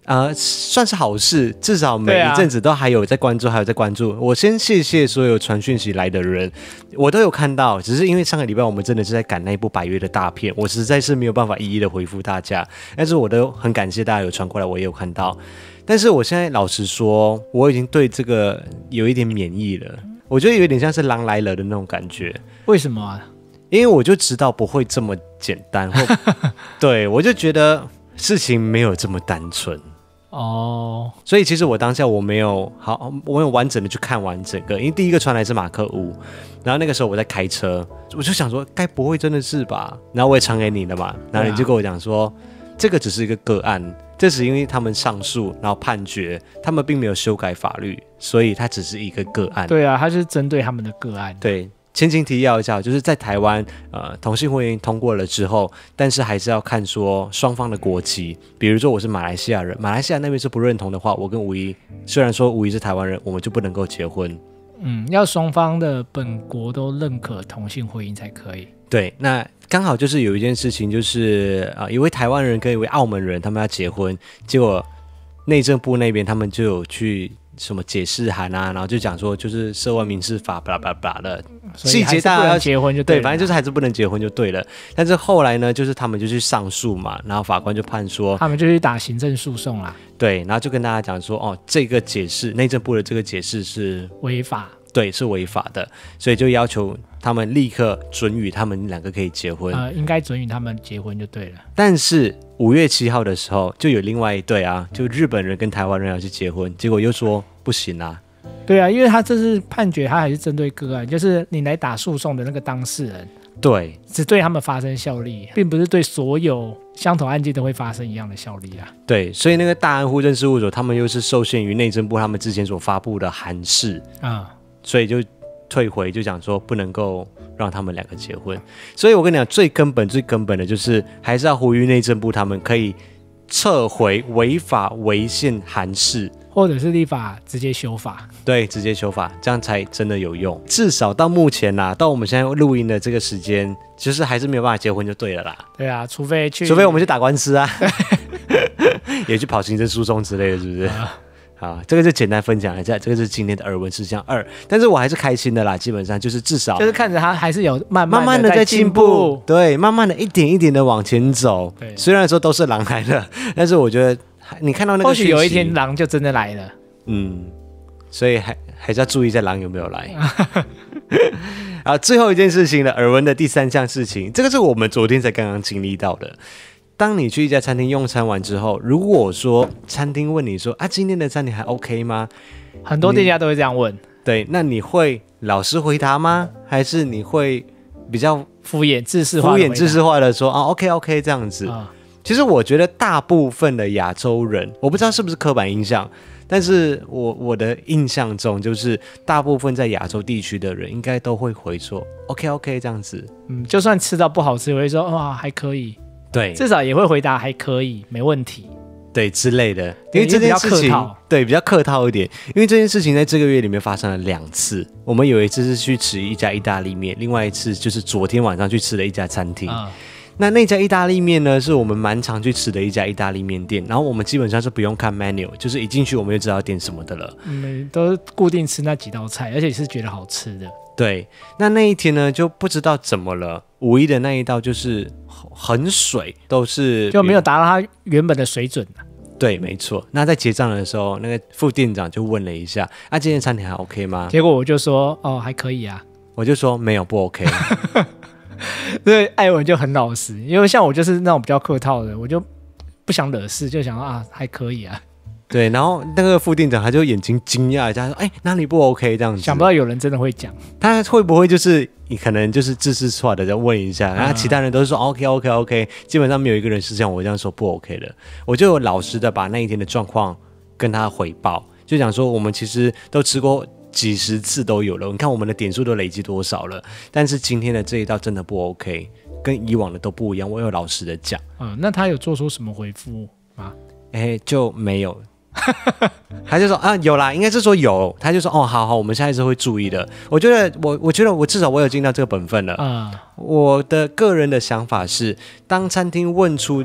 呃，算是好事，至少每一阵子都还有在关注，还有在关注。我先谢谢所有传讯息来的人，我都有看到，只是因为上个礼拜我们真的是在赶那一部百越的大片，我实在是没有办法一一的回复大家，但是我都很感谢大家有传过来，我也有看到。但是我现在老实说，我已经对这个有一点免疫了，我觉得有点像是狼来了的那种感觉。 为什么啊？ 因为我就知道不会这么简单，或对我就觉得事情没有这么单纯。 哦， 所以其实我当下我没有好，我没有完整的去看完整个，因为第一个传来是马克屋，然后那个时候我在开车，我就想说该不会真的是吧？然后我也传给你了嘛，然后你就跟我讲说，这个只是一个个案，这是因为他们上诉，然后判决，他们并没有修改法律，所以它只是一个个案。 对啊，它就是针对他们的个案。 对。前情提要一下，就是在台湾，呃，同性婚姻通过了之后，但是还是要看说双方的国籍。比如说我是马来西亚人，马来西亚那边是不认同的话，我跟吴怡虽然说吴怡是台湾人，我们就不能够结婚。 嗯，要双方的本国都认可同性婚姻才可以。 对，那刚好就是有一件事情，就是啊、呃，一位台湾人跟一位澳门人他们要结婚，结果内政部那边他们就有去。什么解释函啊，然后就讲说就是涉外民事法，巴拉巴拉巴拉的细节，大家要结婚就对了， 对，反正就是还是不能结婚就对了。但是后来呢，就是他们就去上诉嘛，然后法官就判说， 他们就去打行政诉讼啦。 对，然后就跟大家讲说，哦，这个解释，内政部的这个解释是违法， 对，是违法的，所以就要求他们立刻准予他们两个可以结婚， 呃，应该准予他们结婚就对了。 但是五月七号的时候，就有另外一对啊，就日本人跟台湾人要去结婚，结果又说不行啊。 对啊，因为他这次判决，他还是针对个案，就是你来打诉讼的那个当事人， 对， 只对他们发生效力，并不是对所有相同案件都会发生一样的效力啊。 对，所以那个大安户政事务所，他们又是受限于内政部他们之前所发布的函释啊、嗯，所以就退回，就讲说不能够让他们两个结婚。所以我跟你讲，最根本、最根本的就是还是要呼吁内政部他们可以撤回违法违宪函释。 或者是立法直接修法， 对，直接修法，这样才真的有用。至少到目前啦，到我们现在录音的这个时间，其实还是没有办法结婚就对了啦。 对啊，除非去， 除非我们去打官司啊，也去跑行政诉讼之类的，是不是？啊好，这个就简单分享一下，这个是今天的耳闻事项二。但是我还是开心的啦，基本上就是至少就是看着他还是有慢慢慢的在进步，对，慢慢的一点一点的往前走。虽然说都是狼来了，但是我觉得。你看到那个， 或许有一天狼就真的来了。 嗯，所以还还是要注意一下狼有没有来。啊，最后一件事情了，耳闻的第三项事情，这个是我们昨天才刚刚经历到的。当你去一家餐厅用餐完之后，如果说餐厅问你说啊，今天的餐点还 OK 吗？ 很多店家都会这样问。 对，那你会老实回答吗？还是你会比较敷衍自式化、 敷衍自式化的说啊 ，OK OK 这样子？啊其实我觉得大部分的亚洲人，我不知道是不是刻板印象，但是我我的印象中，就是大部分在亚洲地区的人应该都会回说 OK OK 这样子。 嗯，就算吃到不好吃，也会说哇还可以， 对， 至少也会回答还可以，没问题， 对之类的。因为这件事情，对比较客套一点，因为这件事情在这个月里面发生了两次。我们有一次是去吃一家意大利面，另外一次就是昨天晚上去吃的一家餐厅。嗯那那家意大利面呢，是我们蛮常去吃的一家意大利面店，然后我们基本上是不用看 menu， 就是一进去我们就知道点什么的了。 嗯，都是固定吃那几道菜，而且是觉得好吃的。 对，那那一天呢，就不知道怎么了，五一的那一道就是很水，都是就没有达到它原本的水准。 对，没错。那在结账的时候，那个副店长就问了一下，啊，今天餐点还 OK 吗？ 结果我就说，哦，还可以啊。 我就说没有，不 OK。 对，艾文就很老实，因为像我就是那种比较客套的，我就不想惹事，就想啊还可以啊。 对，然后那个副店长他就眼睛惊讶一下，说：“哎，哪里不 OK？” 这样子， 想不到有人真的会讲， 他会不会就是你可能就是自私出来的，再问一下，然后其他人都是说 OK OK OK， 基本上没有一个人是像我这样说不 OK 的。我就老实的把那一天的状况跟他回报，就讲说我们其实都吃过。几十次都有了，你看我们的点数都累积多少了？但是今天的这一道真的不 OK， 跟以往的都不一样。我有老实的讲， 嗯，那他有做出什么回复吗？ 哎，就没有。他就说啊，有啦，应该是说有。他就说哦，好好，我们下一次会注意的。我觉得我，我觉得我至少我有尽到这个本分了。嗯，我的个人的想法是，当餐厅问出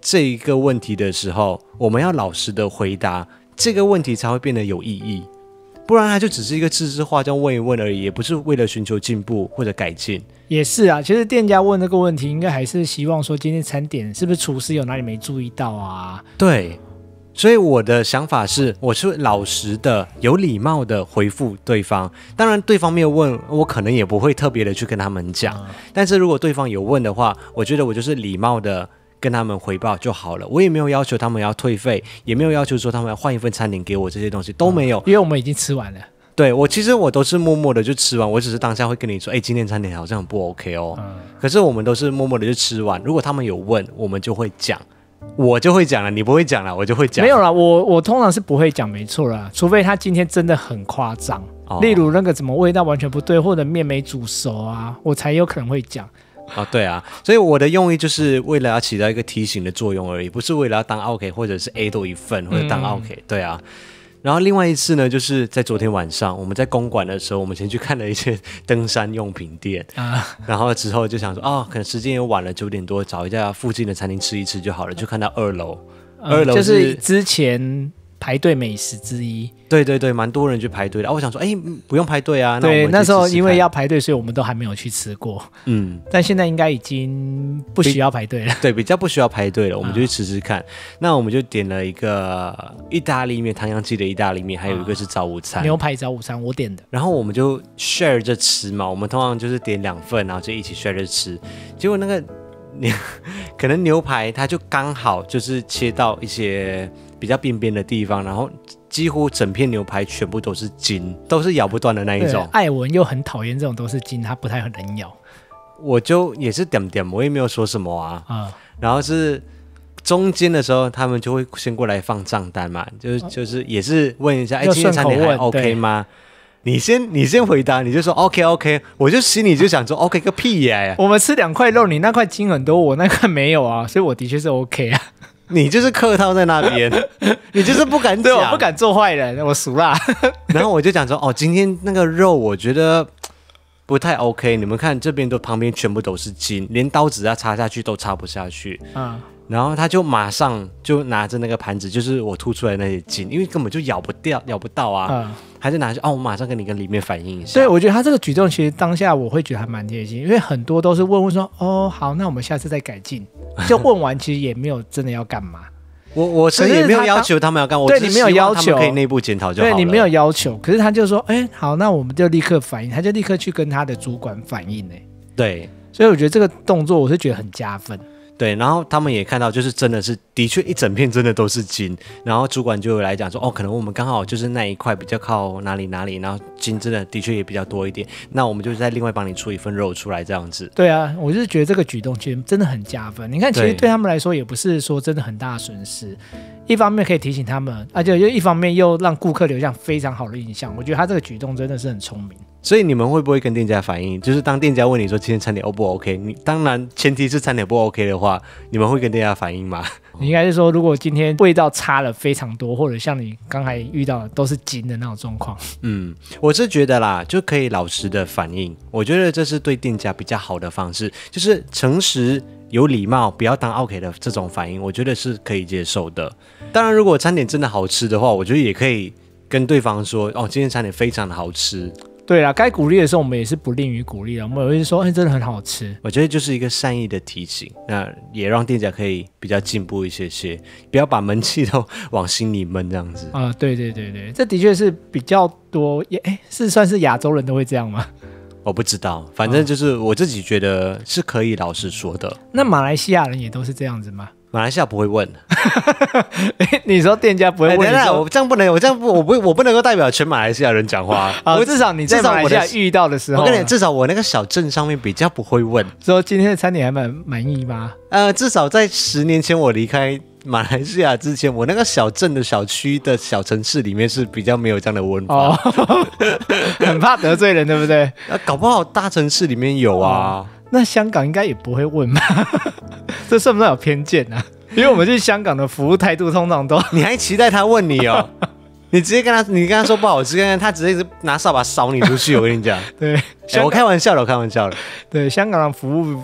这一个问题的时候，我们要老实的回答，这个问题才会变得有意义。不然它就只是一个自制化，这样问一问而已，也不是为了寻求进步或者改进。 也是啊，其实店家问这个问题，应该还是希望说今天餐点是不是厨师有哪里没注意到啊？ 对，所以我的想法是，我是老实的、有礼貌的回复对方。当然，对方没有问，我可能也不会特别的去跟他们讲。嗯、但是如果对方有问的话，我觉得我就是礼貌的跟他们回报就好了。我也没有要求他们要退费，也没有要求说他们要换一份餐点给我，这些东西都没有， 嗯、因为我们已经吃完了。 对，我其实我都是默默的就吃完，我只是当下会跟你说，哎，今天餐点好像很不 OK 哦。嗯、可是我们都是默默的就吃完，如果他们有问，我们就会讲，我就会讲了，你不会讲了，我就会讲。 没有啦，我我通常是不会讲，没错啦，除非他今天真的很夸张，哦、例如那个怎么味道完全不对，或者面没煮熟啊，我才有可能会讲。 哦，对啊，所以我的用意就是为了要起到一个提醒的作用而已，不是为了要当 OK 或者是 A 多一份或者当 OK，嗯、对啊。然后另外一次呢，就是在昨天晚上，我们在公馆的时候，我们先去看了一些登山用品店，啊、然后之后就想说，哦，可能时间也晚了，九点多，找一家附近的餐厅吃一吃就好了。就看到二楼， 嗯、 二楼 是,、 就是之前排队美食之一。 对对对，蛮多人去排队的。啊、我想说，哎，不用排队啊。 对， 那, 我们那时候因为要排队，所以我们都还没有去吃过。嗯，但现在应该已经不需要排队了。 对，比较不需要排队了，我们就去吃吃看。啊、那我们就点了一个意大利面，唐扬鸡的意大利面，还有一个是早午餐， 啊、牛排早午餐，我点的。 然后我们就 share 着吃嘛，我们通常就是点两份，然后就一起 share 着吃。结果那个可能牛排它就刚好就是切到一些比较边边的地方，然后几乎整片牛排全部都是筋，都是咬不断的那一种。 艾文又很讨厌这种都是筋，他不太很能咬。 我就也是点点，我也没有说什么啊。嗯、然后是中间的时候，他们就会先过来放账单嘛，就是就是也是问一下，哎，今天餐点还 OK 吗？你先你先回答，你就说 OK OK， 我就心里就想说 OK 个屁呀！ 我们吃两块肉，你那块筋很多，我那块没有啊，所以我的确是 OK 啊。 你就是客套在那边，你就是不敢讲， 对，我不敢做坏人，我熟啦。 然后我就讲说，哦，今天那个肉我觉得不太 OK， 你们看这边都旁边全部都是筋，连刀子要插下去都插不下去。嗯。然后他就马上就拿着那个盘子，就是我吐出来的那些筋，因为根本就咬不掉、咬不到啊。嗯。他就拿去，哦，我马上跟你跟里面反映一下。 对，我觉得他这个举动其实当下我会觉得还蛮贴心，因为很多都是问问说，哦，好，那我们下次再改进。就问完其实也没有真的要干嘛。 我我是也没有要求他们要干，我对你没有要求，他们可以内部检讨就好了。 对你没有要求，可是他就说，哎，好，那我们就立刻反应，他就立刻去跟他的主管反映哎。 对， 所以我觉得这个动作我是觉得很加分。 对，然后他们也看到，就是真的是，的确一整片真的都是筋，然后主管就来讲说，哦，可能我们刚好就是那一块比较靠哪里哪里，然后筋真的的确也比较多一点，那我们就再另外帮你出一份肉出来这样子。 对啊，我就是觉得这个举动其实真的很加分。你看，其实对他们来说也不是说真的很大的损失，一方面可以提醒他们，而且又一方面又让顾客留下非常好的印象。我觉得他这个举动真的是很聪明。 所以你们会不会跟店家反映？就是当店家问你说今天餐点 O 不 OK， 你当然前提是餐点不 OK 的话，你们会跟店家反映吗？ 你应该是说，如果今天味道差了非常多，或者像你刚才遇到的都是筋的那种状况， 嗯，我是觉得啦，就可以老实的反映。我觉得这是对店家比较好的方式，就是诚实、有礼貌，不要当 OK 的这种反应，我觉得是可以接受的。当然，如果餐点真的好吃的话，我觉得也可以跟对方说，哦，今天餐点非常的好吃。 对啦，该鼓励的时候我们也是不吝于鼓励了，我们也会说，哎，真的很好吃。 我觉得就是一个善意的提醒，那也让店家可以比较进步一些些，不要把闷气都往心里闷这样子。 啊、呃，对对对对，这的确是比较多，也哎，是算是亚洲人都会这样吗？ 我不知道，反正就是我自己觉得是可以老实说的。 那马来西亚人也都是这样子吗？ 马来西亚不会问， 你说店家不会问？ 哎、我这样不能，我这样不，我不，我不能够代表全马来西亚人讲话。 我至少你在马来西亚遇到的时候， 我跟你至少我那个小镇上面比较不会问， 说今天的餐点还蛮满意吗？ 呃，至少在十年前我离开马来西亚之前，我那个小镇的小区的小城市里面是比较没有这样的问法，哦、 很怕得罪人，对不对？ 啊，搞不好大城市里面有啊。哦， 那香港应该也不会问吧？这算不算有偏见啊？因为我们去香港的服务态度通常都…… 你还期待他问你哦？你直接跟他，你跟他说不好吃，他直接拿扫把扫你出去。我跟你讲， 对、 欸，我开玩笑的，我开玩笑的。 对，香港的服务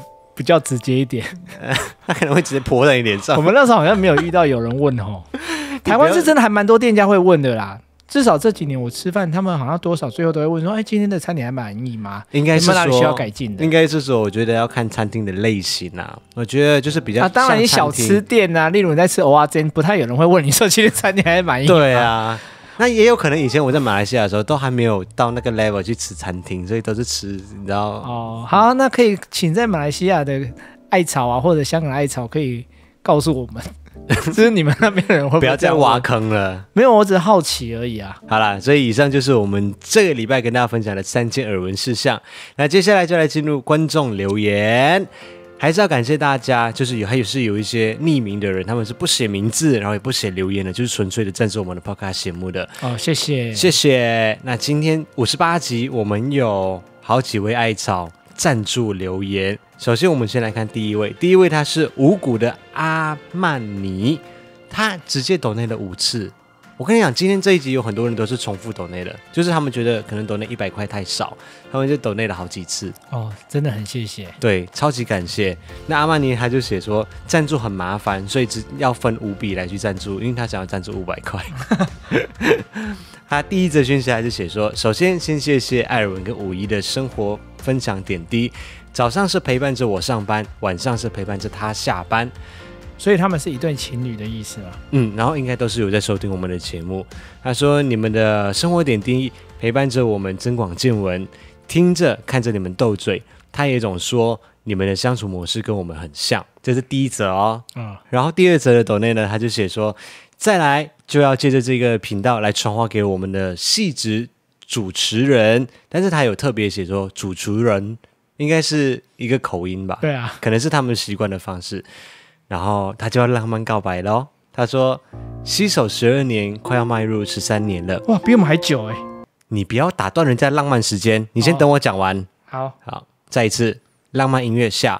比较直接一点。 他可能会直接泼在你脸上。 我们那时候好像没有遇到有人问哦，台湾是真的还蛮多店家会问的啦。至少这几年我吃饭，他们好像多少最后都会问说：“哎，今天的餐点还满意吗？ 应该是说有没有哪里需要改进的？” 应该是说，我觉得要看餐厅的类型啊。我觉得就是比较啊，当然你小吃店啊，例如你在吃蚵仔煎，不太有人会问你说今天餐点还满意吗？ 对啊，那也有可能以前我在马来西亚的时候，都还没有到那个 level 去吃餐厅，所以都是吃，你知道？ 哦，好，那可以请在马来西亚的艾草啊，或者香港艾草可以告诉我们。就是你们那边的人会不会不要再挖坑了？ 没有，我只是好奇而已啊。 好啦，所以以上就是我们这个礼拜跟大家分享的三件耳闻事项。那接下来就来进入观众留言，还是要感谢大家，就是有还有是有一些匿名的人，他们是不写名字，然后也不写留言的，就是纯粹的赞助我们的 podcast 节目的。 哦，谢谢， 谢谢。那今天五十八集，我们有好几位艾草赞助留言。首先我们先来看第一位，第一位他是五谷的阿曼尼，他直接抖内了五次。我跟你讲，今天这一集有很多人都是重复抖内的，就是他们觉得可能抖内一百块太少，他们就抖内了好几次。 哦，真的很谢谢， 对，超级感谢。那阿曼尼他就写说赞助很麻烦，所以只要分五笔来去赞助，因为他想要赞助五百块。他第一则讯息还是写说，首先先谢谢艾尔文跟五一的生活分享点滴。早上是陪伴着我上班，晚上是陪伴着他下班， 所以他们是一对情侣的意思吗？ 嗯，然后应该都是有在收听我们的节目。他说你们的生活点滴陪伴着我们增广见闻，听着看着你们斗嘴，他也总说你们的相处模式跟我们很像，这是第一则哦。嗯，然后第二则的抖内呢，他就写说再来就要借着这个频道来传话给我们的细职主持人，但是他有特别写说主持人。应该是一个口音吧， 对啊， 可能是他们习惯的方式。然后他就要浪漫告白咯，他说携手十二年，快要迈入十三年了。 哇，比我们还久哎！ 你不要打断人家浪漫时间，你先等我讲完。 好好，再一次浪漫音乐下。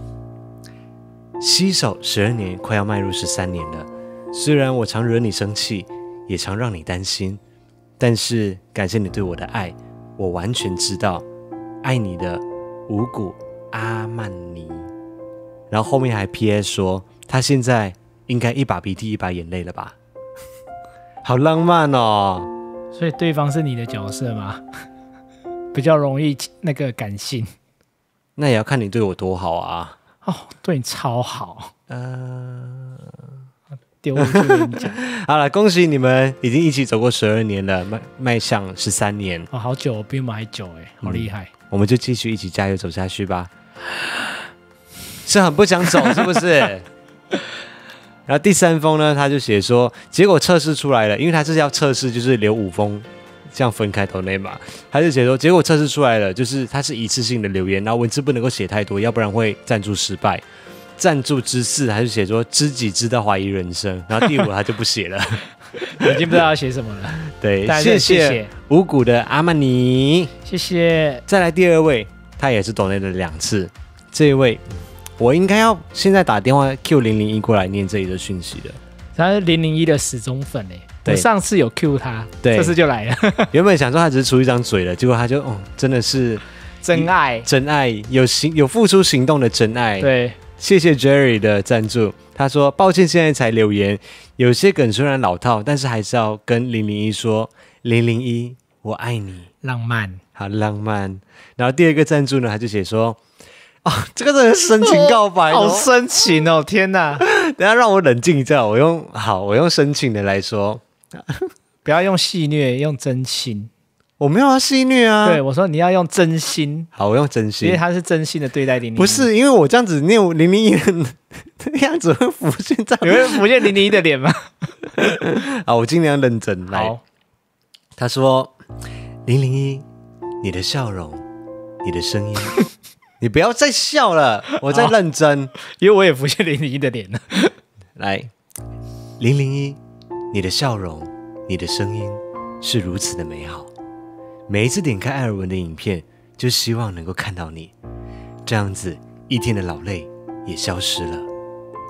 携手十二年，快要迈入十三年了。虽然我常惹你生气，也常让你担心，但是感谢你对我的爱，我完全知道，爱你的。五谷阿曼尼，然后后面还 P S 说他现在应该一把鼻涕一把眼泪了吧，好浪漫哦。 所以对方是你的角色吗？比较容易那个感性。 那也要看你对我多好啊。 哦，对你超好。 呃， 丢回去跟你讲。 好了，恭喜你们已经一起走过十二年了，迈迈向十三年。 哦，好久，比我们还久哎，好厉害。嗯， 我们就继续一起加油走下去吧，是很不想走是不是？然后第三封呢，他就写说，结果测试出来了，因为他是要测试，就是留五封这样分开头内嘛，他就写说，结果测试出来了，就是它是一次性的留言，然后文字不能够写太多，要不然会赞助失败。赞助之四，他就写说知己知道怀疑人生，然后第五他就不写了。 已经不知道要写什么了。 对，谢谢五谷的阿曼尼， 谢谢。 再来第二位，他也是抖内了两次。这一位，我应该要现在打电话 Q 零零一过来念这里的讯息的。 他是零零一的死忠粉哎，我上次有 Q 他，这次就来了。 原本想说他只是出一张嘴了，结果他就哦，真的是真爱， 真爱有行有付出行动的真爱。 对。 谢谢 Jerry 的赞助，他说抱歉现在才留言，有些梗虽然老套，但是还是要跟零零一说，零零一我爱你， 浪漫， 好浪漫。然后第二个赞助呢，他就写说，哦，这个真的是深情告白、哦哦，好深情哦，天哪！ 等一下让我冷静一下，我用好，我用深情的来说， 不要用戏谑，用真心。 我没有要戏谑啊， 对我说你要用真心， 好，我用真心， 因为他是真心的对待零零一， 不是因为我这样子念零零一的样子会浮现在， 你会浮现零零一的脸吗？ 好，我尽量认真来。 好， 他说零零一，你的笑容，你的声音，你不要再笑了，我在认真， 因为我也浮现零零一的脸了。 来，零零一，你的笑容，你的声音是如此的美好。每一次点开艾尔文的影片，就希望能够看到你，这样子一天的劳累也消失了。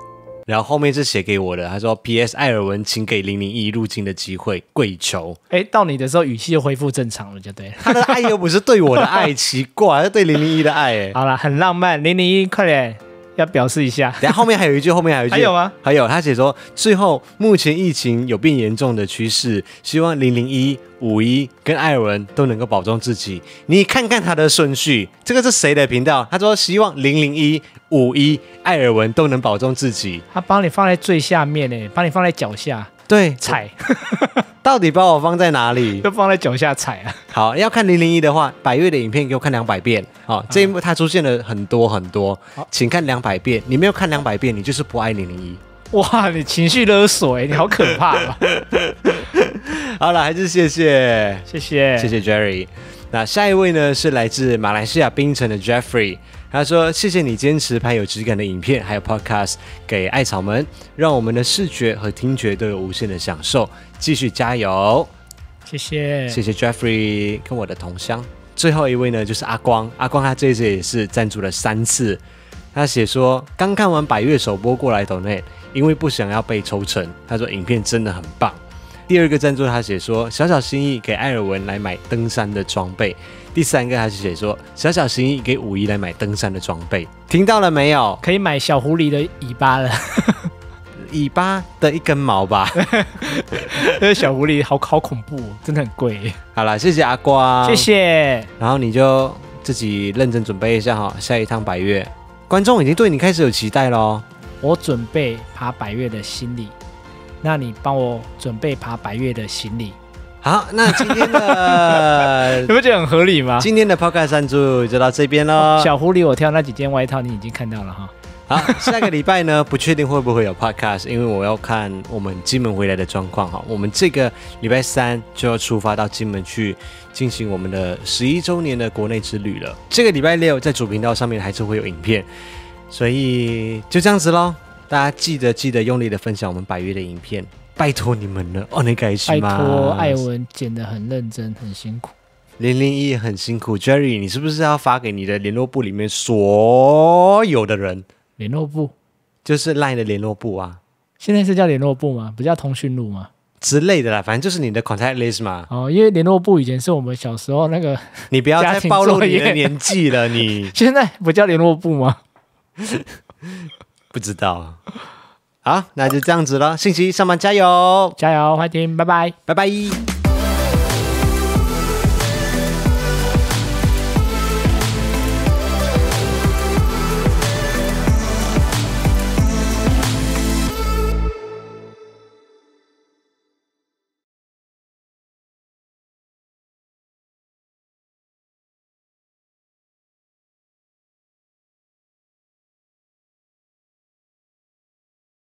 然后后面是写给我的，他说 P S 艾尔文请给零零一入境的机会，跪求。 哎，到你的时候语气就恢复正常了，就对了。 他的爱又不是对我的爱，奇怪，是对零零一的爱哎。 好了，很浪漫，零零一快点要表示一下。 等下后面还有一句，后面还有一句， 还有吗？ 还有，他写说最后目前疫情有变严重的趋势，希望零零一、五一跟艾尔文都能够保重自己。你看看他的顺序，这个是谁的频道？他说希望零零一、五一、艾尔文都能保重自己。 他帮你放在最下面呢，把你放在脚下对， 踩， 到底把我放在哪里？ 就放在脚下踩啊。 好，要看零零一的话，百越的影片给我看两百遍。好，这一幕他出现了很多很多，请看两百遍。你没有看两百遍，你就是不爱零零一。 哇，你情绪勒索哎，你好可怕啊！ 好了，还是谢谢， 谢谢， 谢谢 Jerry。那下一位呢是来自马来西亚槟城的 Jeffrey， 他说：“谢谢你坚持拍有质感的影片，还有 podcast 给艾草们，让我们的视觉和听觉都有无限的享受，继续加油！” 谢谢， 谢谢 Jeffrey 跟我的同乡。最后一位呢就是阿光，阿光他这一次也是赞助了三次。他写说刚看完百越首播过来donate，因为不想要被抽成。他说影片真的很棒。第二个赞助他写说小小心意给艾尔文来买登山的装备。第三个他是写说小小心意给五一来买登山的装备。听到了没有？ 可以买小狐狸的尾巴了。 尾巴的一根毛吧。 这小狐狸好好恐怖，真的很贵。 好啦，谢谢阿光， 谢谢。 然后你就自己认真准备一下哈，下一趟百越，观众已经对你开始有期待咯。 我准备爬百越的行李，那你帮我准备爬百越的行李。 好，那今天的你不觉得很合理吗？ 今天的 podcast 赞助就到这边咯。 小狐狸我挑那几件外套你已经看到了哈。 好，下个礼拜呢，不确定会不会有 podcast， 因为我要看我们金门回来的状况哈。我们这个礼拜三就要出发到金门去进行我们的十一周年的国内之旅了。这个礼拜六在主频道上面还是会有影片，所以就这样子咯。大家记得记得用力的分享我们百越的影片，拜托你们了。哦，你改拜托，艾文剪得很认真，很辛苦。 零零一也很辛苦 ，Jerry， 你是不是要发给你的联络簿里面所有的人？ 联络簿就是 LINE 的联络簿啊， 现在是叫联络簿吗？不叫通讯录吗？ 之类的啦，反正就是你的 contact list 嘛。 哦，因为联络簿以前是我们小时候那个， 你不要再暴露你的年纪了，你现在不叫联络簿吗？ 不知道。好，那就这样子了，星期一上班加油， 加油，快点，拜拜， 拜拜。